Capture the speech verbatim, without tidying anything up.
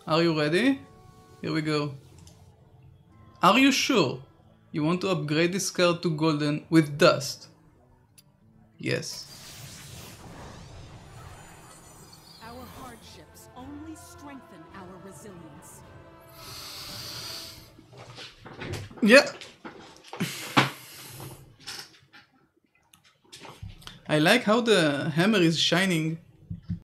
Are you ready? Here we go. Are you sure you want to upgrade this car to golden with dust? Yes. Our hardships only strengthen our resilience. Yeah. I like how the hammer is shining